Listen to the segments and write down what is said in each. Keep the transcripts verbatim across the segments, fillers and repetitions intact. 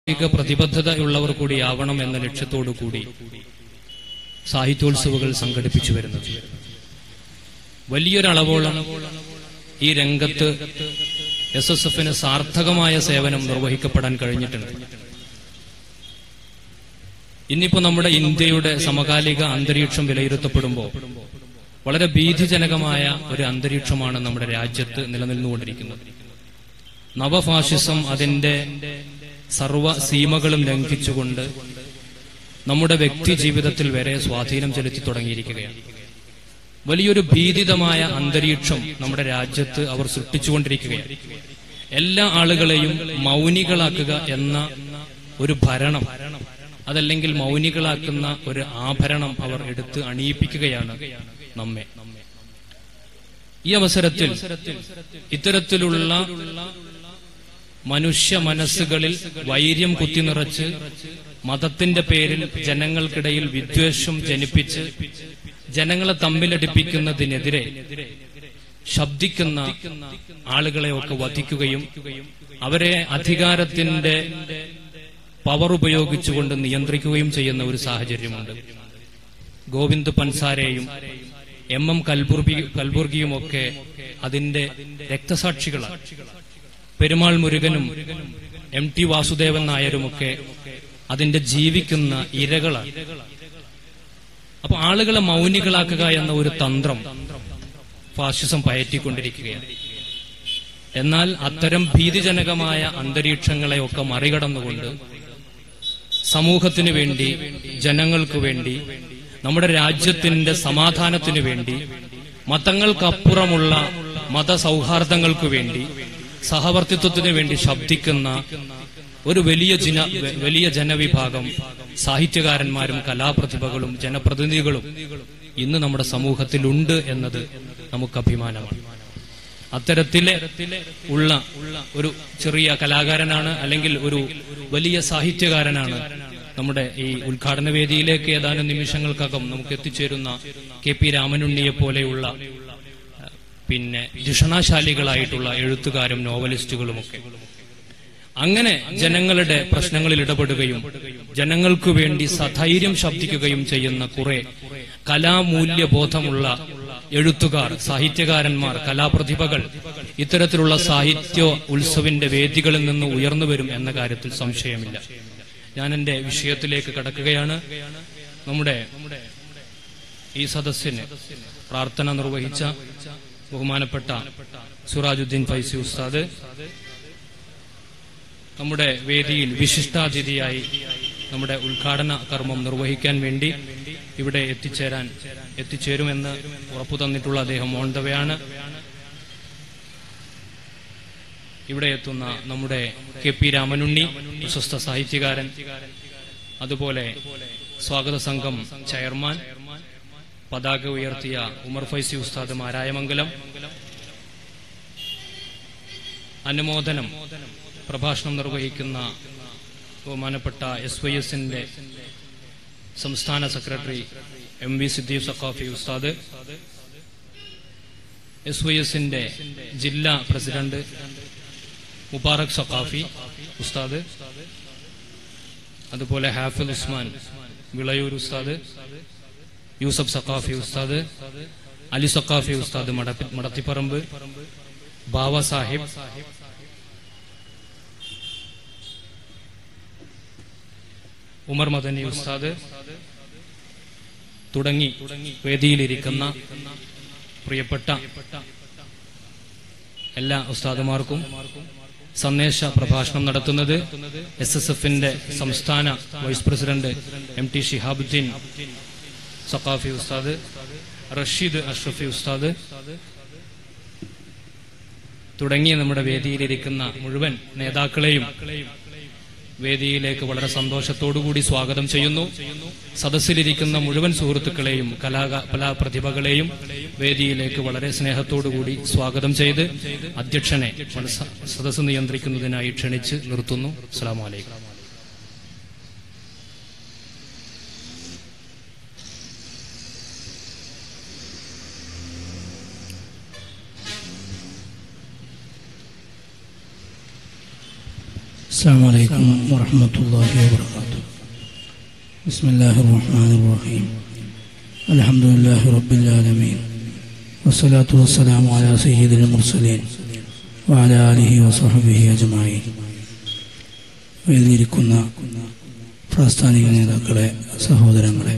സാമൂഹിക പ്രതിബദ്ധതയുള്ളവർ കൂടിയാവണം എന്ന ലക്ഷ്യത്തോടു കൂടി സാഹിത്യോത്സവങ്ങൾ സംഘടിപ്പിച്ചു വരുന്നത്. വലിയൊരളവോളം ഈ രംഗത്ത് എസ് എസ് എഫിന് സാർത്ഥകമായ സേവനം നിർവഹിക്കപ്പെടാൻ കഴിഞ്ഞിട്ടുണ്ട്. ഇന്നിപ്പോ നമ്മുടെ ഇന്ത്യയുടെ സമകാലിക അന്തരീക്ഷം വിലയിരുത്തപ്പെടുമ്പോൾ വളരെ ഭീതിജനകമായ ഒരു അന്തരീക്ഷമാണ് നമ്മുടെ രാജ്യത്ത് നിലനിന്നുകൊണ്ടിരിക്കുന്നത്. നവഫാഷിസം അതിന്റെ സർവ സീമകളും ലംഘിച്ചുകൊണ്ട് നമ്മുടെ വ്യക്തി ജീവിതത്തിൽ വരെ സ്വാധീനം ചെലുത്തി തുടങ്ങിയിരിക്കുകയാണ്. വലിയൊരു ഭീതിതമായ അന്തരീക്ഷം നമ്മുടെ രാജ്യത്ത് അവർ സൃഷ്ടിച്ചുകൊണ്ടിരിക്കുകയാണ്. എല്ലാ ആളുകളെയും മൗനികളാക്കുക എന്ന ഒരു ഭരണം, അതല്ലെങ്കിൽ മൗനികളാക്കുന്ന ഒരു ആഭരണം അവർ എടുത്ത് അണിയിപ്പിക്കുകയാണ് നമ്മെ. ഈ അവസരത്തിൽ ഇത്തരത്തിലുള്ള മനുഷ്യ മനസ്സുകളിൽ വൈര്യം കുത്തിനിറച്ച് മതത്തിന്റെ പേരിൽ ജനങ്ങൾക്കിടയിൽ വിദ്വേഷം ജനിപ്പിച്ച് ജനങ്ങളെ തമ്മിലടിപ്പിക്കുന്നതിനെതിരെ ശബ്ദിക്കുന്ന ആളുകളെയൊക്കെ വധിക്കുകയും അവരെ അധികാരത്തിന്റെ പവർ ഉപയോഗിച്ചുകൊണ്ട് നിയന്ത്രിക്കുകയും ചെയ്യുന്ന ഒരു സാഹചര്യമുണ്ട്. ഗോവിന്ദ് പൻസാരെയും എം എം കൽബുർഗി കൽബുർഗിയുമൊക്കെ അതിന്റെ രക്തസാക്ഷികളാണ്. പെരുമാൾ മുരുകനും എം ടി വാസുദേവൻ നായരുമൊക്കെ അതിന്റെ ജീവിക്കുന്ന ഇരകളാണ്. അപ്പൊ ആളുകളെ മൗനികളാക്കുക എന്ന ഒരു തന്ത്രം ഫാഷിസം പയറ്റിക്കൊണ്ടിരിക്കുകയാണ്. എന്നാൽ അത്തരം ഭീതിജനകമായ അന്തരീക്ഷങ്ങളെയൊക്കെ മറികടന്നുകൊണ്ട് സമൂഹത്തിനു വേണ്ടി, ജനങ്ങൾക്ക് വേണ്ടി, നമ്മുടെ രാജ്യത്തിന്റെ സമാധാനത്തിനു വേണ്ടി, മതങ്ങൾക്കപ്പുറമുള്ള മതസൗഹാർദ്ദങ്ങൾക്ക് വേണ്ടി, സഹവർത്തിത്വത്തിനു വേണ്ടി ശബ്ദിക്കുന്ന ഒരു വലിയ ജന വലിയ ജനവിഭാഗം സാഹിത്യകാരന്മാരും കലാപ്രതിഭകളും ജനപ്രതിനിധികളും ഇന്ന് നമ്മുടെ സമൂഹത്തിലുണ്ട് എന്നത് നമുക്ക് അഭിമാനമാണ്. അത്തരത്തിലെ ഉള്ള ഒരു ചെറിയ കലാകാരനാണ്, അല്ലെങ്കിൽ ഒരു വലിയ സാഹിത്യകാരനാണ് നമ്മുടെ ഈ ഉദ്ഘാടന വേദിയിലേക്ക് ഏതാനും നിമിഷങ്ങൾക്കകം നമുക്ക് എത്തിച്ചേരുന്ന കെ പി രാമനുണ്ണിയെ പോലെയുള്ള പിന്നെ ധിഷണാശാലികളായിട്ടുള്ള എഴുത്തുകാരും നോവലിസ്റ്റുകളുമൊക്കെ. അങ്ങനെ ജനങ്ങളുടെ പ്രശ്നങ്ങളിൽ ഇടപെടുകയും ജനങ്ങൾക്കു വേണ്ടി സധൈര്യം ശബ്ദിക്കുകയും ചെയ്യുന്ന കുറെ കലാമൂല്യബോധമുള്ള എഴുത്തുകാർ, സാഹിത്യകാരന്മാർ, കലാപ്രതിഭകൾ ഇത്തരത്തിലുള്ള സാഹിത്യ ഉത്സവിന്റെ വേദികളിൽ നിന്ന് ഉയർന്നു വരും എന്ന കാര്യത്തിൽ സംശയമില്ല. ഞാൻ എന്റെ വിഷയത്തിലേക്ക് കടക്കുകയാണ്. നമ്മുടെ ഈ സദസ്സിന് പ്രാർത്ഥന നിർവഹിച്ച ബഹുമാനപ്പെട്ട സുറാജുദ്ദീൻ ഫൈസി ഉസ്താദ് നമ്മുടെ വേദിയിൽ വിശിഷ്ടാതിഥിയായി നമ്മുടെ ഉദ്ഘാടന കർമ്മം നിർവഹിക്കാൻ വേണ്ടി ഇവിടെ എത്തിച്ചേരാൻ എത്തിച്ചേരുമെന്ന് ഉറപ്പു തന്നിട്ടുള്ള അദ്ദേഹം ഓൺ ദ വേ ആണ്. ഇവിടെ എത്തുന്ന നമ്മുടെ കെ പി രാമനുണ്ണി, പ്രശസ്ത സാഹിത്യകാരൻ, അതുപോലെ സ്വാഗത സംഘം ചെയർമാൻ, പതാക ഉയർത്തിയ ഉമർ ഫൈസി ഉസ്താദ് മാരായമംഗലം, അനുമോദനം പ്രഭാഷണം നിർവഹിക്കുന്ന ബഹുമാനപ്പെട്ട എസ് വൈ എസിന്റെ സംസ്ഥാന secretary M V Siddique Saqafi Ustad, S Y എസിന്റെ ജില്ലാ പ്രസിഡന്റ് മുബാറക് സഖാഫി ഉസ്താദ്, അതുപോലെ ഹാഫിൽ ഉസ്മാൻ വിളയൂർ ഉസ്താദ്, യൂസഫ് സഖാഫി ഉസ്താദ്, അലി സഖാഫി ഉസ്താദ് മടത്തിപ്പറമ്പ്, ബാവ സാഹിബ്, ഉമർ മദനി ഉസ്താദ് തുടങ്ങി വേദിയിലിരിക്കുന്ന പ്രിയപ്പെട്ട എല്ലാ ഉസ്താദുമാർക്കും സന്ദേശ പ്രഭാഷണം നടത്തുന്നത് എസ് എസ് എഫിന്റെ സംസ്ഥാന vice president M T Shihabuddin Saqafi Ustad, Rasheed Ashrafi ഉസ്താദ് തുടങ്ങിയ നമ്മുടെ വേദിയിലിരിക്കുന്ന മുഴുവൻ നേതാക്കളെയും വേദിയിലേക്ക് വളരെ സന്തോഷത്തോടുകൂടി സ്വാഗതം ചെയ്യുന്നു. സദസ്സിലിരിക്കുന്ന മുഴുവൻ സുഹൃത്തുക്കളെയും കലാ കലാപ്രതിഭകളെയും വേദിയിലേക്ക് വളരെ സ്നേഹത്തോടുകൂടി സ്വാഗതം ചെയ്ത് അധ്യക്ഷനെ സദസ്സ് നിയന്ത്രിക്കുന്നതിനായി ക്ഷണിച്ച് നിർത്തുന്നു. അസ്സലാമു അലൈക്കും. السلام عليكم ورحمة الله وبركاته. بسم الله الرحمن الرحيم. الحمد لله رب العالمين والصلاة والسلام على سيد المرسلين وعلى آله وصحبه أجمعين. വേദിയിരിക്കുന്ന പ്രാസ്ഥാനിക നേതാക്കളെ, സഹോദരങ്ങളെ,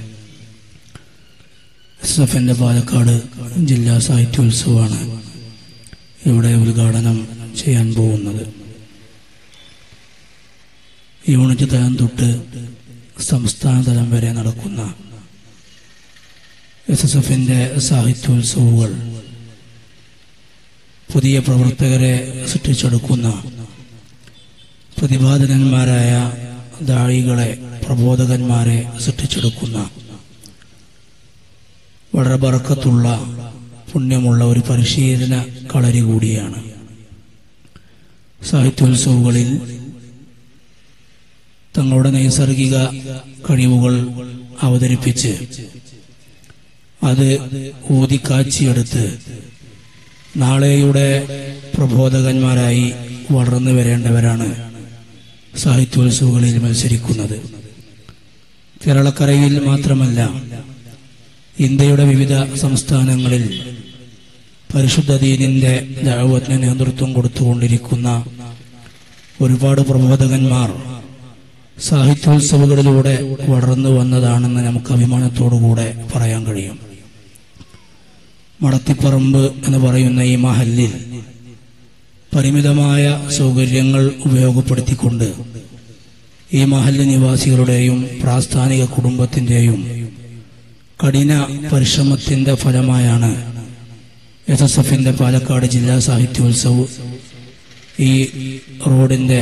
എസ് എഫ് എൻ്റെ പാലക്കാട് ജില്ലാ സാഹിത്യോത്സവമാണ് ഇവിടെ ഉദ്ഘാടനം ചെയ്യാൻ പോകുന്നത്. യൂണിറ്റ് തലം തൊട്ട് സംസ്ഥാന തലം വരെ നടക്കുന്ന എസ് എസ് എഫിൻ്റെ സാഹിത്യോത്സവങ്ങൾ പുതിയ പ്രവർത്തകരെ സൃഷ്ടിച്ചെടുക്കുന്ന പ്രതിപാദകന്മാരായ ദാഴികളെ, പ്രബോധകന്മാരെ സൃഷ്ടിച്ചെടുക്കുന്ന വളരെ ബർക്കത്തുള്ള പുണ്യമുള്ള ഒരു പരിശീലന കളരി കൂടിയാണ്. സാഹിത്യോത്സവങ്ങളിൽ തങ്ങളുടെ നൈസർഗിക കഴിവുകൾ അവതരിപ്പിച്ച് അത് ഊതിക്കാച്ചിയെടുത്ത് നാളെയുടെ പ്രബോധകന്മാരായി വളർന്നു വരേണ്ടവരാണ് സാഹിത്യോത്സവങ്ങളിൽ മത്സരിക്കുന്നത്. കേരളക്കരയിൽ മാത്രമല്ല, ഇന്ത്യയുടെ വിവിധ സംസ്ഥാനങ്ങളിൽ പരിശുദ്ധ ദീനിന്റെ ദഅവത്തിന് നേതൃത്വം കൊടുത്തുകൊണ്ടിരിക്കുന്ന ഒരുപാട് പ്രബോധകന്മാർ സാഹിത്യോത്സവങ്ങളിലൂടെ വളർന്നു വന്നതാണെന്ന് നമുക്ക് അഭിമാനത്തോടുകൂടെ പറയാൻ കഴിയും. മടത്തിപ്പറമ്പ് എന്ന് പറയുന്ന ഈ മഹല്ലിൽ പരിമിതമായ സൗകര്യങ്ങൾ ഉപയോഗപ്പെടുത്തിക്കൊണ്ട് ഈ മഹല്ല് നിവാസികളുടെയും പ്രാസ്ഥാനിക കുടുംബത്തിന്റെയും കഠിന പരിശ്രമത്തിന്റെ ഫലമായാണ് എസ് എസ് എഫിന്റെ പാലക്കാട് ജില്ലാ സാഹിത്യോത്സവ് ഈ റോഡിന്റെ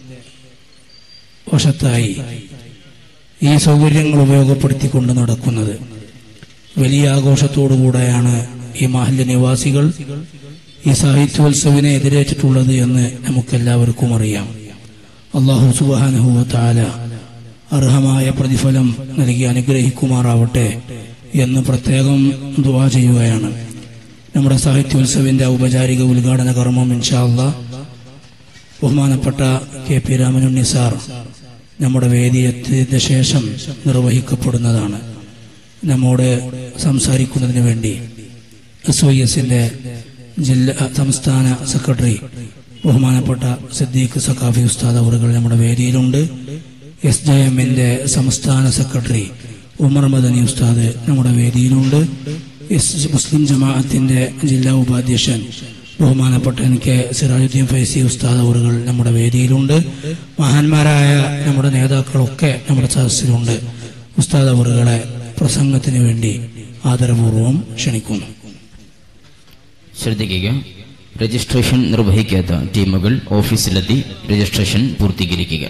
വശത്തായി ഈ സൗകര്യങ്ങൾ ഉപയോഗപ്പെടുത്തിക്കൊണ്ട് നടക്കുന്നത്. വലിയ ആഘോഷത്തോടുകൂടെയാണ് ഈ മഹല്ല് നിവാസികൾ ഈ സാഹിത്യോത്സവിനെ എതിരേറ്റിട്ടുള്ളത് എന്ന് നമുക്കെല്ലാവർക്കും അറിയാം. അല്ലാഹു സുബ്ഹാനഹു വ തആല അർഹമായ പ്രതിഫലം നൽകി അനുഗ്രഹിക്കുമാറാവട്ടെ എന്ന് പ്രത്യേകം ദുആ ചെയ്യുകയാണ്. നമ്മുടെ സാഹിത്യോത്സവിന്റെ ഔപചാരിക ഉദ്ഘാടന കർമ്മം ഇൻഷാ അല്ലാഹ് ബഹുമാനപ്പെട്ട കെ പി രാമനുണ്ണി സാർ നമ്മുടെ വേദിയെത്തിയതിന് ശേഷം നിർവഹിക്കപ്പെടുന്നതാണ്. നമ്മോട് സംസാരിക്കുന്നതിന് വേണ്ടി എസ് വൈ എസിന്റെ ജില്ലാ സംസ്ഥാന സെക്രട്ടറി ബഹുമാനപ്പെട്ട സിദ്ദീഖ് സഖാഫി ഉസ്താദ് അവറുകൾ നമ്മുടെ വേദിയിലുണ്ട്. എസ് ജെ എമ്മിന്റെ സംസ്ഥാന സെക്രട്ടറി ഉമർ മദനി ഉസ്താദ് നമ്മുടെ വേദിയിലുണ്ട്. എസ് മുസ്ലിം ജമാഅത്തിന്റെ ജില്ലാ ഉപാധ്യക്ഷൻ ബഹുമാനപ്പെട്ട എൻ കെ സിറാജുദ്ദീൻ ഫൈസി ഉസ്താദ് അവറുകൾ നമ്മുടെ വേദിയിലുണ്ട്. മഹാന്മാരായ നമ്മുടെ നേതാക്കളൊക്കെ നമ്മുടെ സദസ്സിലുണ്ട്. ഉസ്താദ് അവറുകളെ പ്രസംഗത്തിന് വേണ്ടി ആദരപൂർവ്വം ക്ഷണിക്കുന്നു. ശ്രദ്ധിക്കുക, രജിസ്ട്രേഷൻ നിർവഹിക്കാത്ത ടീമുകൾ ഓഫീസിലെത്തി രജിസ്ട്രേഷൻ പൂർത്തീകരിക്കുക.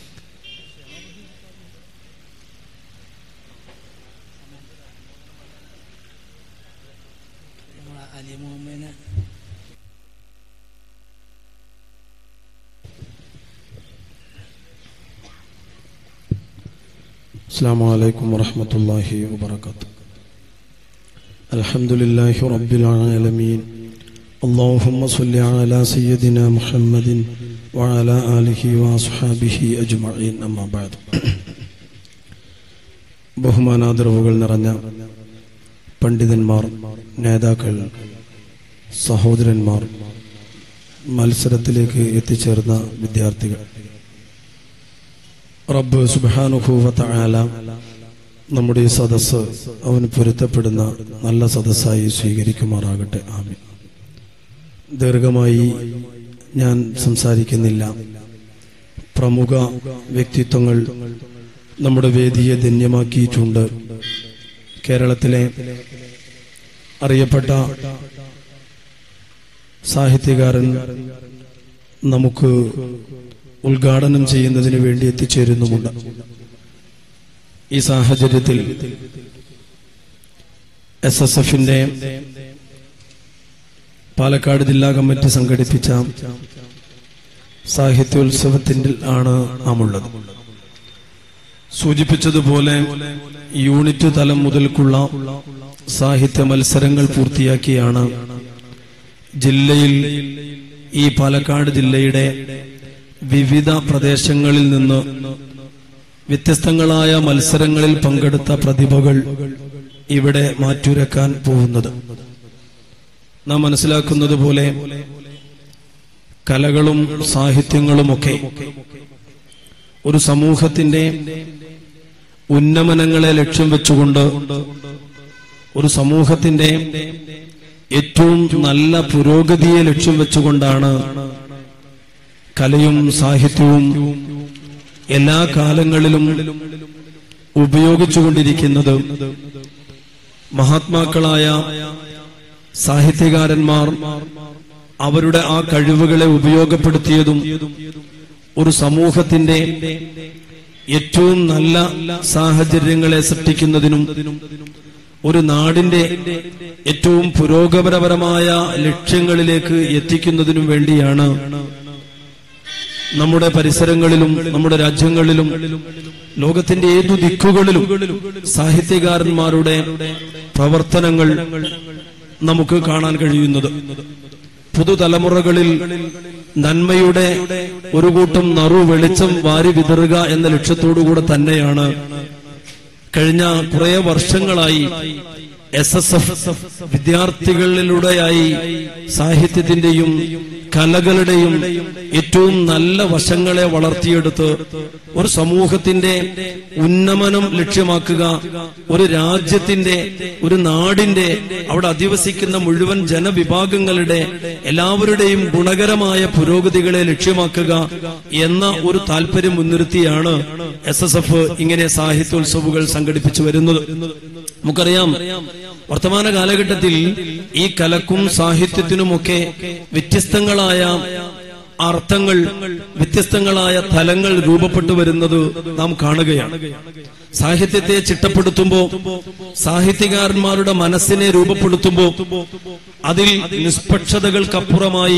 അസ്സലാമു അലൈക്കും വറഹ്മത്തുള്ളാഹി വബറകാതുഹു. അൽഹംദുലില്ലാഹി റബ്ബിൽ ആലമീൻ. അല്ലാഹുമ്മ സ്വല്ലി അലാ സയ്യിദിനാ മുഹമ്മദിൻ വഅലാ ആലിഹി വഅസ്ഹാബിഹി അജ്മഈൻ. അമ്മാ ബഅദ്. ബഹുമാനാദരവുകൾ നിറഞ്ഞ പണ്ഡിതന്മാർ, നേതാക്കൾ, സഹോദരന്മാർ, മത്സരത്തിലേക്ക് എത്തിച്ചേർന്ന വിദ്യാർത്ഥികൾ, റബ്ബ് സുബ്ഹാനഹു വ തആല നമ്മുടെ ഈ സദസ്സ് അവന് പൊരുത്തപ്പെടുന്ന നല്ല സദസ്സായി സ്വീകരിക്കുമാറാകട്ടെ. ആമീൻ. ദീർഘമായി ഞാൻ സംസാരിക്കുന്നില്ല. പ്രമുഖ വ്യക്തിത്വങ്ങൾ നമ്മുടെ വേദിയെ ധന്യമാക്കിയിട്ടുണ്ട്. കേരളത്തിലെ അറിയപ്പെട്ട സാഹിത്യകാരൻ നമുക്ക് ഉദ്ഘാടനം ചെയ്യുന്നതിന് വേണ്ടി എത്തിച്ചേരുന്നുമുണ്ട്. ഈ സാഹചര്യത്തിൽ എസ് എസ് എഫിന്റെ പാലക്കാട് ജില്ലാ കമ്മിറ്റി സംഘടിപ്പിച്ച സാഹിത്യോത്സവത്തിൽ ആണ് നാം ഉള്ളത്. സൂചിപ്പിച്ചതുപോലെ യൂണിറ്റ് തലം മുതൽക്കുള്ള സാഹിത്യ മത്സരങ്ങൾ പൂർത്തിയാക്കിയാണ് ജില്ലയിൽ ഈ പാലക്കാട് ജില്ലയുടെ വിവിധ പ്രദേശങ്ങളിൽ നിന്ന് വ്യത്യസ്തങ്ങളായ മത്സരങ്ങളിൽ പങ്കെടുത്ത പ്രതിഭകൾ ഇവിടെ മാറ്റുരക്കാൻ പോകുന്നത്. നാം മനസ്സിലാക്കുന്നത് പോലെ കലകളും സാഹിത്യങ്ങളുമൊക്കെ ഒരു സമൂഹത്തിന്റെ ഉന്നമനങ്ങളെ ലക്ഷ്യം വെച്ചുകൊണ്ട്, ഒരു സമൂഹത്തിന്റെ ഏറ്റവും നല്ല പുരോഗതിയെ ലക്ഷ്യം വെച്ചുകൊണ്ടാണ് കലയും സാഹിത്യവും എല്ലാ കാലങ്ങളിലും ഉപയോഗിച്ചുകൊണ്ടിരിക്കുന്നത്. മഹാത്മാക്കളായ സാഹിത്യകാരന്മാർ അവരുടെ ആ കഴിവുകളെ ഉപയോഗപ്പെടുത്തിയതും ഒരു സമൂഹത്തിന്റെ ഏറ്റവും നല്ല സാഹചര്യങ്ങളെ സൃഷ്ടിക്കുന്നതിനും ഒരു നാടിന്റെ ഏറ്റവും പുരോഗമനപരമായ ലക്ഷ്യങ്ങളിലേക്ക് എത്തിക്കുന്നതിനും വേണ്ടിയാണ് നമ്മുടെ പരിസരങ്ങളിലും നമ്മുടെ രാജ്യങ്ങളിലും ലോകത്തിന്റെ ഏതു ദിക്കുകളിലും സാഹിത്യകാരന്മാരുടെ പ്രവർത്തനങ്ങൾ നമുക്ക് കാണാൻ കഴിയുന്നത്. പുതുതലമുറകളിൽ നന്മയുടെ ഒരു കൂട്ടം നറു വെളിച്ചം വാരി വിതറുക എന്ന ലക്ഷ്യത്തോടുകൂടെ തന്നെയാണ് കഴിഞ്ഞ കുറെ വർഷങ്ങളായി എസ് എസ് എഫ് വിദ്യാർത്ഥികളിലൂടെയായി സാഹിത്യത്തിന്റെയും കലകളുടെയും ഏറ്റവും നല്ല വശങ്ങളെ വളർത്തിയെടുത്ത് ഒരു സമൂഹത്തിന്റെ ഉന്നമനം ലക്ഷ്യമാക്കുക, ഒരു രാജ്യത്തിന്റെ, ഒരു നാടിന്റെ, അവിടെ അധിവസിക്കുന്ന മുഴുവൻ ജനവിഭാഗങ്ങളുടെ എല്ലാവരുടെയും ഗുണകരമായ പുരോഗതികളെ ലക്ഷ്യമാക്കുക എന്ന ഒരു താല്പര്യം മുൻനിർത്തിയാണ് എസ് എസ് എഫ് ഇങ്ങനെ സാഹിത്യോത്സവങ്ങൾ സംഘടിപ്പിച്ചു വരുന്നത്. നമുക്കറിയാം, വർത്തമാന കാലഘട്ടത്തിൽ ഈ കലക്കും സാഹിത്യത്തിനുമൊക്കെ വ്യത്യസ്തങ്ങളായ അർത്ഥങ്ങൾ, വ്യത്യസ്തങ്ങളായ തലങ്ങൾ രൂപപ്പെട്ടു വരുന്നത് നാം കാണുകയാണ്. സാഹിത്യത്തെ ചിട്ടപ്പെടുത്തുമ്പോ, സാഹിത്യകാരന്മാരുടെ മനസ്സിനെ രൂപപ്പെടുത്തുമ്പോ അതിൽ നിഷ്പക്ഷതകൾക്കപ്പുറമായി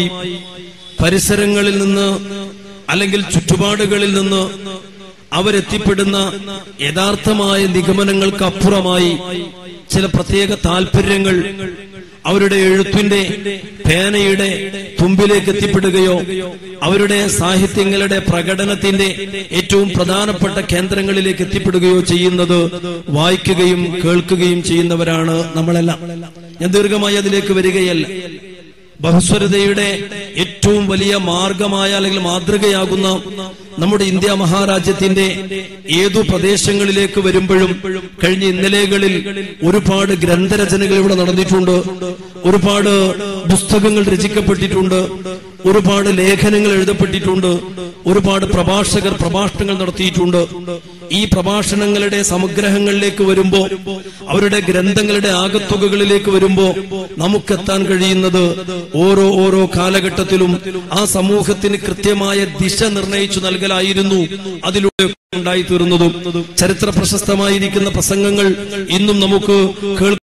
പരിസരങ്ങളിൽ നിന്ന് അല്ലെങ്കിൽ ചുറ്റുപാടുകളിൽ നിന്ന് അവരെത്തിപ്പെടുന്ന യഥാർത്ഥമായ നിഗമനങ്ങൾക്ക് അപ്പുറമായി ചില പ്രത്യേക താല്പര്യങ്ങൾ അവരുടെ എഴുത്തിന്റെ പേനയുടെ തുമ്പിലേക്ക് എത്തിപ്പെടുകയോ അവരുടെ സാഹിത്യങ്ങളുടെ പ്രകടനത്തിന്റെ ഏറ്റവും പ്രധാനപ്പെട്ട കേന്ദ്രങ്ങളിലേക്ക് എത്തിപ്പെടുകയോ ചെയ്യുന്നത് വായിക്കുകയും കേൾക്കുകയും ചെയ്യുന്നവരാണ് നമ്മളെല്ലാം. ഞാൻ ദീർഘമായി അതിലേക്ക് വരികയല്ല. ബഹുസ്വരതയുടെ ഏറ്റവും വലിയ മാർഗമായ അല്ലെങ്കിൽ മാതൃകയാകുന്ന നമ്മുടെ ഇന്ത്യ മഹാരാജ്യത്തിന്റെ ഏതു പ്രദേശങ്ങളിലേക്ക് വരുമ്പോഴും കഴിഞ്ഞ ഇന്നലെകളിൽ ഒരുപാട് ഗ്രന്ഥരചനകൾ ഇവിടെ നടന്നിട്ടുണ്ട്, ഒരുപാട് പുസ്തകങ്ങൾ രചിക്കപ്പെട്ടിട്ടുണ്ട്, ഒരുപാട് ലേഖനങ്ങൾ എഴുതപ്പെട്ടിട്ടുണ്ട്, ഒരുപാട് പ്രഭാഷകർ പ്രഭാഷണങ്ങൾ നടത്തിയിട്ടുണ്ട്. ഈ പ്രഭാഷണങ്ങളുടെ സമഗ്രഹങ്ങളിലേക്ക് വരുമ്പോ, അവരുടെ ഗ്രന്ഥങ്ങളുടെ ആകത്തുകകളിലേക്ക് വരുമ്പോ നമുക്കെത്താൻ കഴിയുന്നത് ഓരോ ഓരോ കാലഘട്ടത്തിലും ആ സമൂഹത്തിന് കൃത്യമായ ദിശ നിർണയിച്ചു നൽകലായിരുന്നു അതിലൂടെ ഉണ്ടായിത്തീർന്നതും. ചരിത്ര പ്രശസ്തമായിരിക്കുന്ന പ്രസംഗങ്ങൾ ഇന്നും നമുക്ക് കേൾക്കാം.